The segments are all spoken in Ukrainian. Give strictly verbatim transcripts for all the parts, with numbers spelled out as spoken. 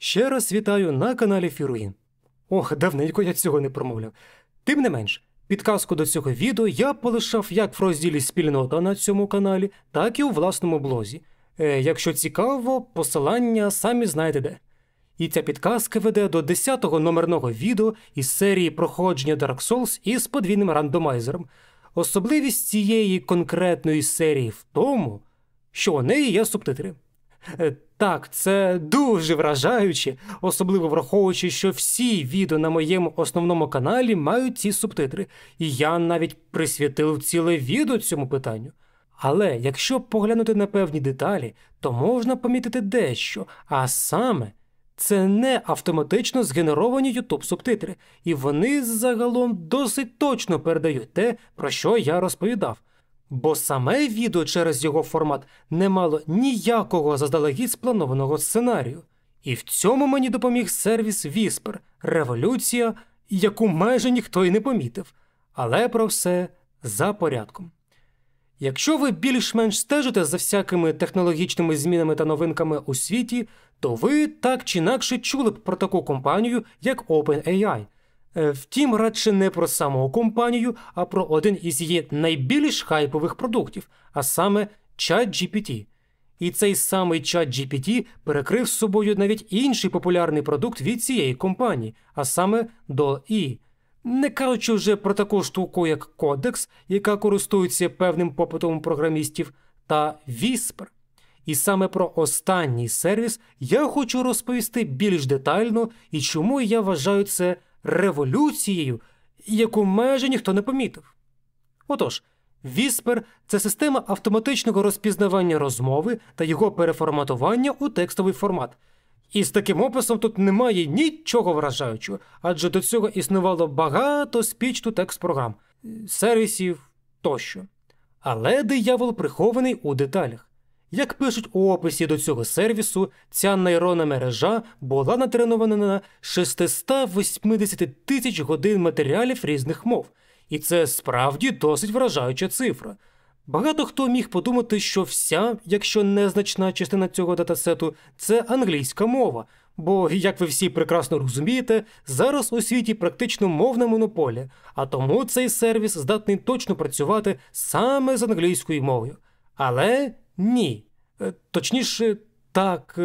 Ще раз вітаю на каналі Фіруїн. Ох, давненько я цього не промовляв. Тим не менш, підказку до цього відео я полишав як в розділі «Спільнота» на цьому каналі, так і у власному блозі. Е, якщо цікаво, посилання самі знаєте де. І ця підказка веде до десятого номерного відео із серії проходження Dark Souls із подвійним рандомайзером. Особливість цієї конкретної серії в тому, що у неї є субтитри. Е, Так, це дуже вражаюче, особливо враховуючи, що всі відео на моєму основному каналі мають ці субтитри, і я навіть присвятив ціле відео цьому питанню. Але якщо поглянути на певні деталі, то можна помітити дещо, а саме, це не автоматично згенеровані YouTube субтитри, і вони загалом досить точно передають те, про що я розповідав. Бо саме відео через його формат не мало ніякого заздалегідь спланованого сценарію. І в цьому мені допоміг сервіс Whisper – революція, яку майже ніхто й не помітив. Але про все за порядком. Якщо ви більш-менш стежите за всякими технологічними змінами та новинками у світі, то ви так чи інакше чули б про таку компанію, як OpenAI. Втім, радше не про саму компанію, а про один із її найбільш хайпових продуктів, а саме ChatGPT. І цей самий ChatGPT перекрив з собою навіть інший популярний продукт від цієї компанії, а саме DALL-E. Не кажучи вже про таку штуку, як Codex, яка користується певним попитом програмістів, та Whisper. І саме про останній сервіс я хочу розповісти більш детально і чому я вважаю це революцією, яку майже ніхто не помітив. Отож, Whisper – це система автоматичного розпізнавання розмови та його переформатування у текстовий формат. І з таким описом тут немає нічого вражаючого, адже до цього існувало багато speech-to-text програм, сервісів тощо. Але диявол прихований у деталях. Як пишуть у описі до цього сервісу, ця нейронна мережа була натренована на шістсот вісімдесят тисяч годин матеріалів різних мов. І це справді досить вражаюча цифра. Багато хто міг подумати, що вся, якщо незначна частина цього датасету, це англійська мова. Бо, як ви всі прекрасно розумієте, зараз у світі практично мовна монополія, а тому цей сервіс здатний точно працювати саме з англійською мовою. Але ні. Точніше, так.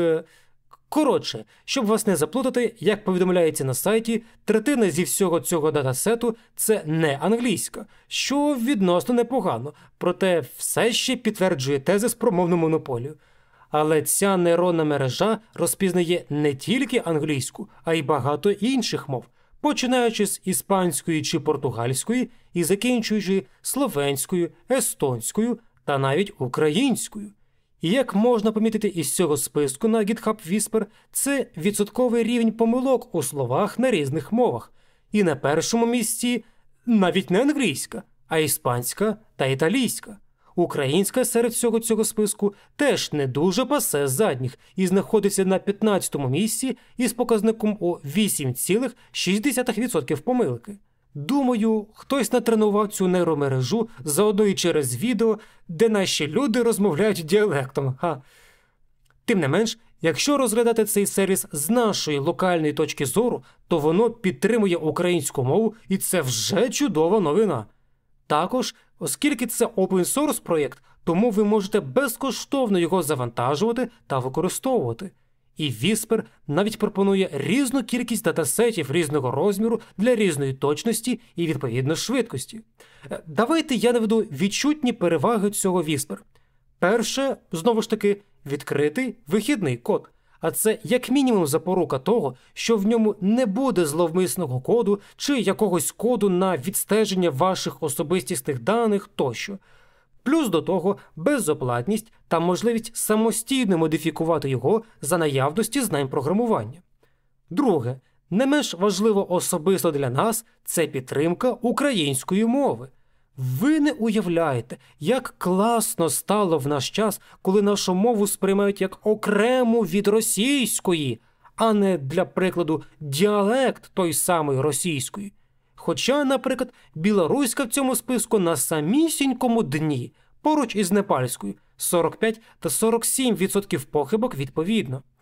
Коротше, щоб вас не заплутати, як повідомляється на сайті, третина зі всього цього датасету – це не англійська, що відносно непогано, проте все ще підтверджує тезис про мовну монополію. Але ця нейронна мережа розпізнає не тільки англійську, а й багато інших мов, починаючи з іспанської чи португальської і закінчуючи словенською, естонською та навіть українською. І як можна помітити із цього списку на GitHub Whisper, це відсотковий рівень помилок у словах на різних мовах. І на першому місці навіть не англійська, а іспанська та італійська. Українська серед всього цього списку теж не дуже пасе з задніх і знаходиться на п'ятнадцятому місці із показником у вісім цілих шість десятих відсотка помилки. Думаю, хтось натренував цю нейромережу заодно і через відео, де наші люди розмовляють діалектом. Ха. Тим не менш, якщо розглядати цей сервіс з нашої локальної точки зору, то воно підтримує українську мову, і це вже чудова новина. Також, оскільки це open-source проєкт, тому ви можете безкоштовно його завантажувати та використовувати. І Whisper навіть пропонує різну кількість датасетів різного розміру для різної точності і, відповідно, швидкості. Давайте я наведу відчутні переваги цього Whisper. Перше, знову ж таки, відкритий вихідний код. А це як мінімум запорука того, що в ньому не буде зловмисного коду чи якогось коду на відстеження ваших особистісних даних тощо. Плюс до того безоплатність та можливість самостійно модифікувати його за наявності знань програмування. Друге, не менш важливо особисто для нас – це підтримка української мови. Ви не уявляєте, як класно стало в наш час, коли нашу мову сприймають як окрему від російської, а не, для прикладу, діалект той самої російської. Хоча, наприклад, білоруська в цьому списку на самісінькому дні, поруч із непальською – сорок п'ять та сорок сім відсотків похибок відповідно.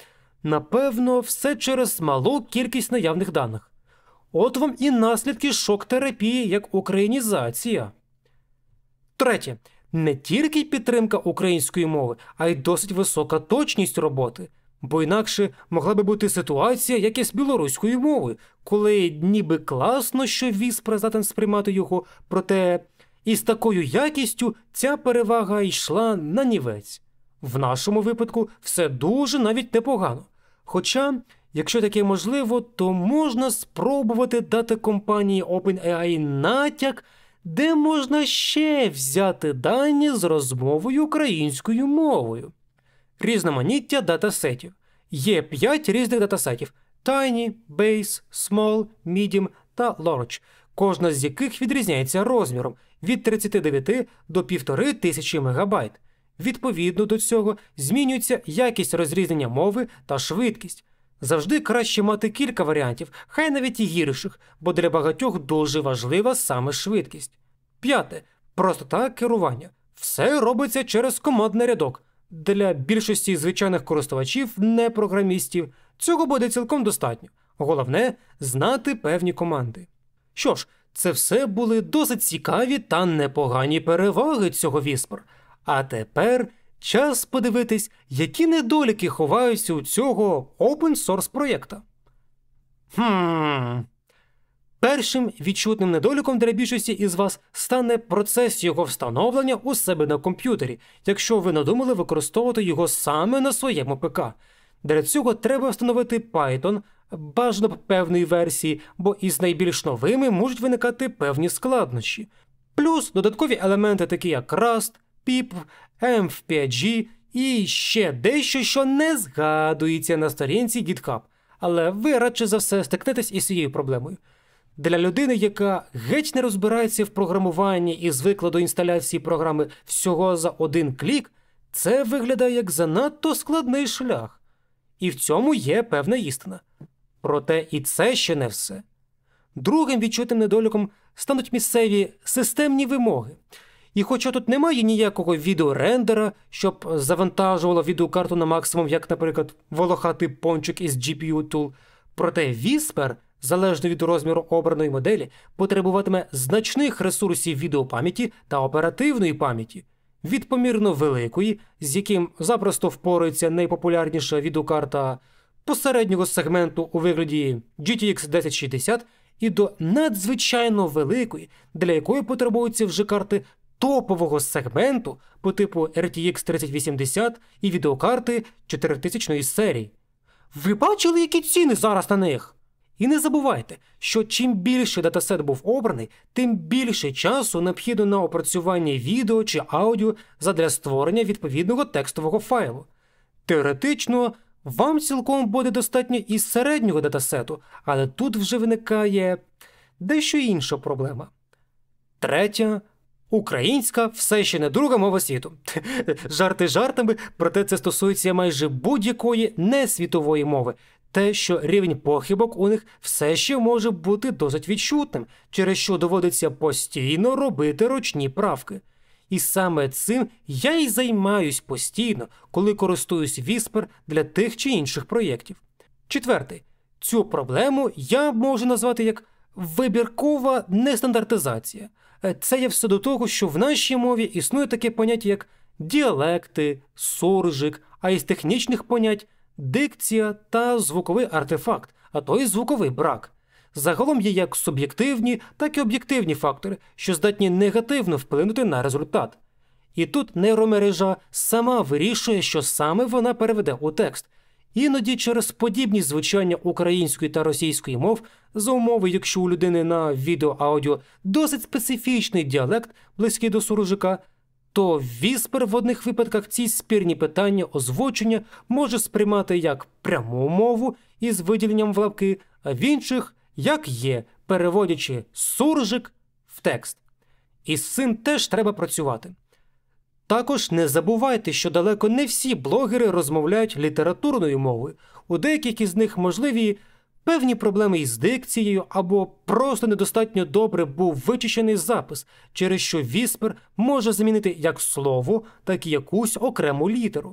Напевно, все через малу кількість наявних даних. От вам і наслідки шок-терапії як українізація. Третє. Не тільки підтримка української мови, а й досить висока точність роботи. Бо інакше могла би бути ситуація, як і з білоруською мовою, коли ніби класно, що Віспер здатен сприймати його, проте із такою якістю ця перевага йшла на нівець. В нашому випадку все дуже навіть непогано. Хоча, якщо таке можливо, то можна спробувати дати компанії OpenAI натяк, де можна ще взяти дані з розмовою українською мовою. Різноманіття датасетів. Є п'ять різних датасетів – Tiny, Base, Small, Medium та Large, кожна з яких відрізняється розміром від тридцяти дев'яти до півтори тисячі мегабайт. Відповідно до цього змінюється якість розрізнення мови та швидкість. Завжди краще мати кілька варіантів, хай навіть і гірших, бо для багатьох дуже важлива саме швидкість. П'яте. Простота керування. Все робиться через командний рядок. Для більшості звичайних користувачів, не програмістів, цього буде цілком достатньо. Головне – знати певні команди. Що ж, це все були досить цікаві та непогані переваги цього Віспер. А тепер час подивитись, які недоліки ховаються у цього open-source проєкта. Хм... Першим відчутним недоліком для більшості із вас стане процес його встановлення у себе на комп'ютері, якщо ви надумали використовувати його саме на своєму ПК. Для цього треба встановити Python, бажано певної версії, бо із найбільш новими можуть виникати певні складнощі. Плюс додаткові елементи такі як Rust, піп, ем еф п'ять джі і ще дещо, що не згадується на сторінці GitHub. Але ви радше за все стикнетесь із цією проблемою. Для людини, яка геть не розбирається в програмуванні і звикла до інсталяції програми всього за один клік, це виглядає як занадто складний шлях. І в цьому є певна істина. Проте і це ще не все. Другим відчутним недоліком стануть місцеві системні вимоги. І хоча тут немає ніякого відеорендера, щоб завантажувало відеокарту на максимум, як, наприклад, волохатий пончик із джі пі ю Tool, проте Віспер, залежно від розміру обраної моделі, потребуватиме значних ресурсів відеопам'яті та оперативної пам'яті. Від помірно великої, з яким запросто впорається найпопулярніша відеокарта посереднього сегменту у вигляді джі ті екс десять шістдесят, і до надзвичайно великої, для якої потребуються вже карти топового сегменту по типу ар ті ікс тридцять вісімдесят і відеокарти чотиритисячної серії. Ви бачили, які ціни зараз на них? І не забувайте, що чим більше датасет був обраний, тим більше часу необхідно на опрацювання відео чи аудіо задля створення відповідного текстового файлу. Теоретично, вам цілком буде достатньо і середнього датасету, але тут вже виникає дещо інша проблема. Третя. Українська все ще не друга мова світу. Жарти жартами, проте це стосується майже будь-якої несвітової мови. Те, що рівень похибок у них все ще може бути досить відчутним, через що доводиться постійно робити ручні правки. І саме цим я й займаюсь постійно, коли користуюсь Віспер для тих чи інших проєктів. Четвертий. Цю проблему я можу назвати як вибіркова нестандартизація. Це є все до того, що в нашій мові існує таке поняття, як діалекти, суржик, а із технічних понять – дикція та звуковий артефакт, а то й звуковий брак. Загалом є як суб'єктивні, так і об'єктивні фактори, що здатні негативно вплинути на результат. І тут нейромережа сама вирішує, що саме вона переведе у текст. Іноді через подібність звучання української та російської мов, за умови, якщо у людини на відео-аудіо досить специфічний діалект, близький до суржика, то Віспер в одних випадках ці спірні питання озвучення може сприймати як пряму мову із виділенням в лапки, а в інших – як є, переводячи суржик в текст. І з цим теж треба працювати. Також не забувайте, що далеко не всі блогери розмовляють літературною мовою. У деяких із них можливі певні проблеми із дикцією або просто недостатньо добре був вичищений запис, через що Віспер може замінити як слово, так і якусь окрему літеру.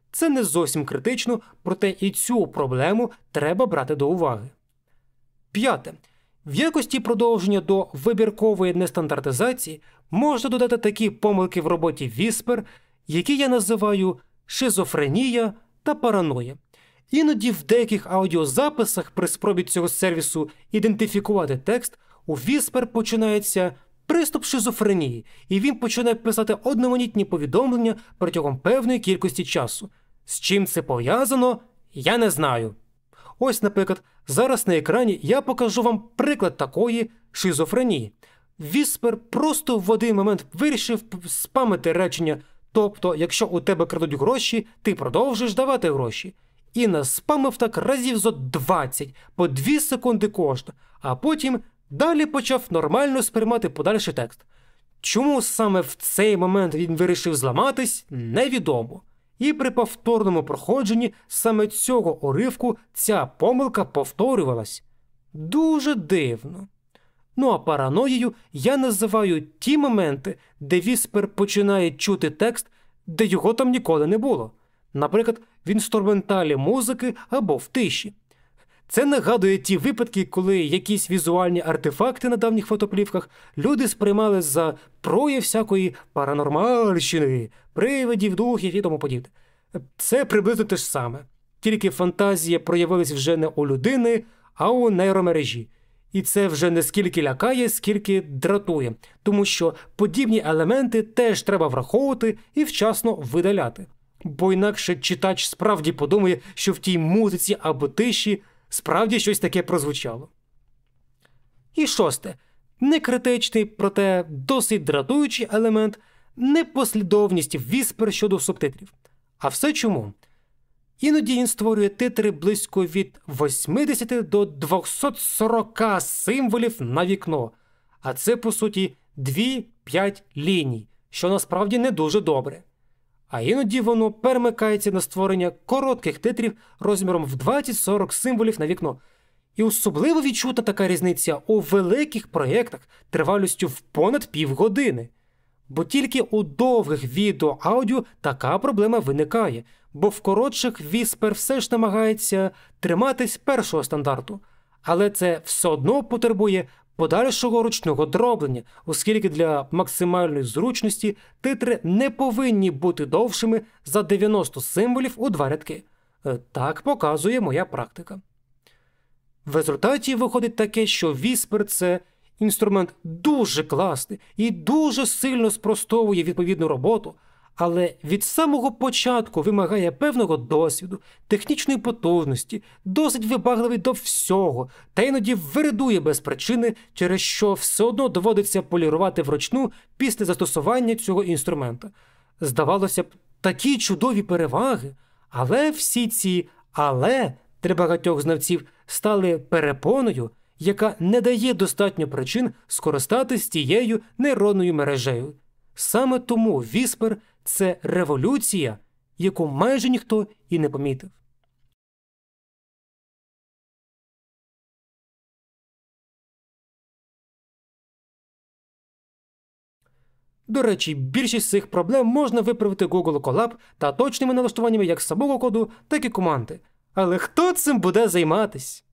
Це не зовсім критично, проте і цю проблему треба брати до уваги. П'яте. В якості продовження до вибіркової нестандартизації можна додати такі помилки в роботі Whisper, які я називаю шизофренія та параноя. Іноді в деяких аудіозаписах при спробі цього сервісу ідентифікувати текст у Whisper починається приступ шизофренії, і він починає писати одноманітні повідомлення протягом певної кількості часу. З чим це пов'язано, я не знаю. Ось, наприклад, зараз на екрані я покажу вам приклад такої шизофренії. Whisper просто в один момент вирішив спамити речення, тобто, якщо у тебе крадуть гроші, ти продовжуєш давати гроші. І наспамив так разів зо двадцять, по дві секунди кожна, а потім далі почав нормально сприймати подальший текст. Чому саме в цей момент він вирішив зламатись, невідомо. І при повторному проходженні саме цього уривку ця помилка повторювалась. Дуже дивно. Ну а параноєю я називаю ті моменти, де Whisper починає чути текст, де його там ніколи не було. Наприклад, в інструменталі музики або в тиші. Це нагадує ті випадки, коли якісь візуальні артефакти на давніх фотоплівках люди сприймали за прояв всякої паранормальщини, привидів, духів і тому подібне. Це приблизно те ж саме. Тільки фантазія проявилась вже не у людини, а у нейромережі. І це вже не скільки лякає, скільки дратує. Тому що подібні елементи теж треба враховувати і вчасно видаляти. Бо інакше читач справді подумає, що в тій музиці або тиші справді щось таке прозвучало. І шосте. Некритичний, проте досить дратуючий елемент – непослідовність Whisper щодо субтитрів. А все чому? Іноді він створює титри близько від вісімдесят до двохсот сорока символів на вікно. А це, по суті, дві-п'ять ліній, що насправді не дуже добре. А іноді воно перемикається на створення коротких титрів розміром в двадцять-сорок символів на вікно. І особливо відчутна така різниця у великих проєктах тривалістю в понад півгодини. Бо тільки у довгих відео-аудіо така проблема виникає, бо в коротших Whisper все ж намагається триматись першого стандарту. Але це все одно потребує подальшого ручного дроблення, оскільки для максимальної зручності титри не повинні бути довшими за дев'яносто символів у два рядки. Так показує моя практика. В результаті виходить таке, що Whisper – це інструмент дуже класний і дуже сильно спростовує відповідну роботу, але від самого початку вимагає певного досвіду, технічної потужності, досить вибагливий до всього, та іноді виридує без причини, через що все одно доводиться полірувати вручну після застосування цього інструмента. Здавалося б, такі чудові переваги, але всі ці «але» для багатьох знавців стали перепоною, яка не дає достатньо причин скористатись тією нейронною мережею. Саме тому Whisper – це революція, яку майже ніхто і не помітив. До речі, більшість цих проблем можна виправити Google Colab та точними налаштуваннями як самого коду, так і команди. Але хто цим буде займатись?